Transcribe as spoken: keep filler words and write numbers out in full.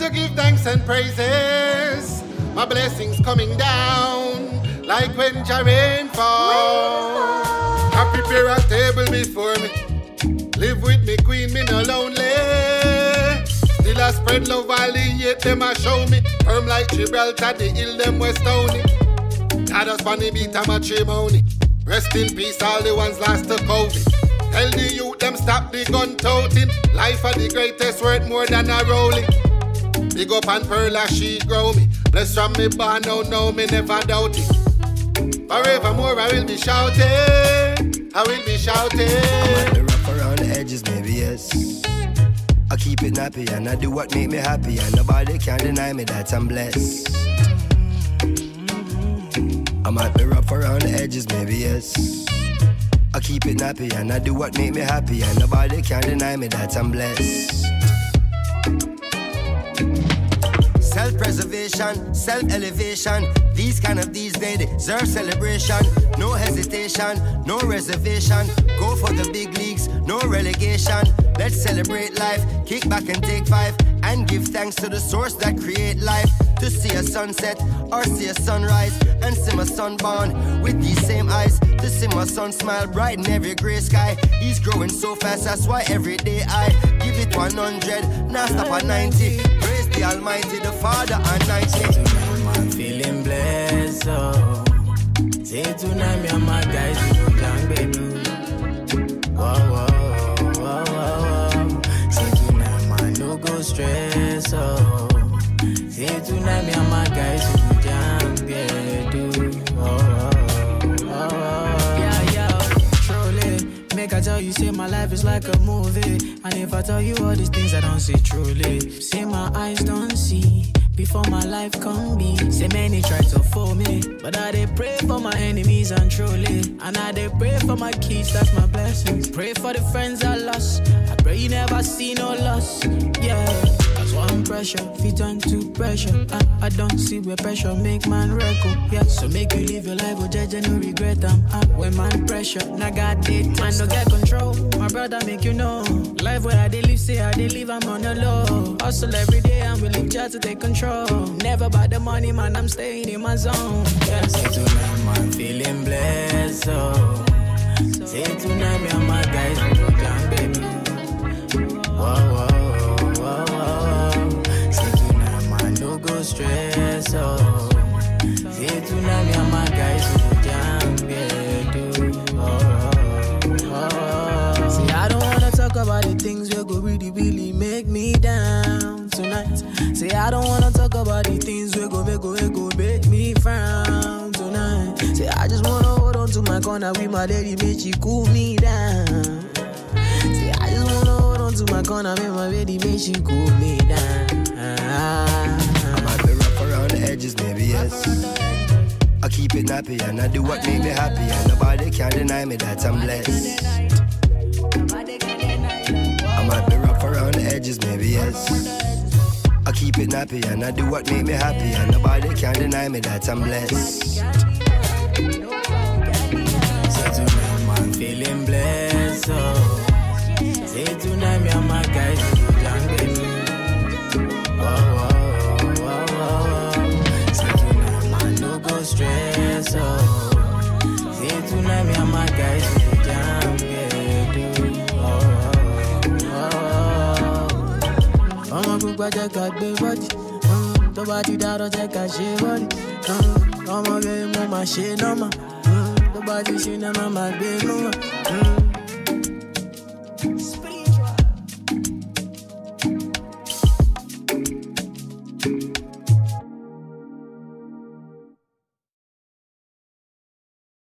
to give thanks and praises. My blessings coming down like when the rain falls. I prepare a table before me. Live with me, queen, me no lonely. Still I spread love valley, yet them a show me. Firm like Gibraltar, the hill them west stony. God us funny beat a matrimony. Rest in peace, all the ones lost to COVID. Tell the youth them stop the gun toting. Life are the greatest worth more than a rolling. Big up and pearl as she grow me. Bless from me born, no, no, me never doubt it. Forevermore I will be shouting, I will be shouting. I might be rough around the edges, maybe yes. I keep it nappy and I do what make me happy. And nobody can deny me that I'm blessed. I might be rough around the edges, maybe yes. I keep it nappy and I do what make me happy. And nobody can deny me that I'm blessed. Self-preservation, self-elevation. These kind of these they deserve celebration. No hesitation, no reservation. Go for the big leagues, no relegation. Let's celebrate life, kick back and take five. And give thanks to the source that create life. To see a sunset or see a sunrise. And see my son born with these same eyes. To see my son smile bright in every grey sky. He's growing so fast, that's why every day I give it one hundred, now stop at ninety. Praise the Almighty, the Father and ninety. I'm feeling blessed, oh. Say tonight me and my guys we go down, baby. Whoa, whoa, whoa, whoa, whoa. Say tonight man no go stress, oh. Say tonight me and my guys we go down, baby. Oh, oh, oh, oh. Yeah, yeah, truly. Make I tell you, say my life is like a movie. And if I tell you all these things I don't see truly. Say my eyes don't see before my life come be. Say many try to fool me, but I they pray for my enemies and truly. And I they pray for my kids, that's my blessings. Pray for the friends I lost. I pray you never see no loss. Yeah, that's why I'm pressure, feet turn to pressure. I, I don't see where pressure make man record. Yeah, so make you live your life, oh judge and no regret them. I, when man pressure, now God did, man no get control. My brother make you know, life where I they live, say I they live, I'm on the low. Hustle every day, I'm willing just to take control. Never about the money, man, I'm staying in my zone. Yeah, say tonight, man, feeling blessed, oh. Say tonight, me and my guys, we go down, baby. Whoa, whoa, whoa, whoa. Say tonight, man, no go stress, oh. Say tonight, me and my guys, we go down, baby. Oh, oh, oh. See, I don't wanna talk about the things that go really, really make me down tonight. Say I don't wanna talk about the things we go, we go, we go make me frown tonight. Say I just wanna hold on to my corner with my lady, make she cool me down. Say I just wanna hold on to my corner with my lady, make she cool me down. I might be rough around the edges, maybe yes. I keep it nappy and I do what make me happy. And nobody can deny me that I'm blessed. I might be rough around the edges, maybe yes. I keep it nappy and I do what make me happy. And nobody can deny me that I'm blessed. Say tonight, man, feeling blessed, oh. Say tonight, me and my guys, we go down, baby. Whoa, whoa, whoa, whoa. Say tonight, man, no go stress, oh. Say tonight, me and my guys, we go down, baby. Oh, oh, oh. I'ma go back and cut the body. To body that don't take a shit body. I'ma get more my shit no more. To body she never my baby no more.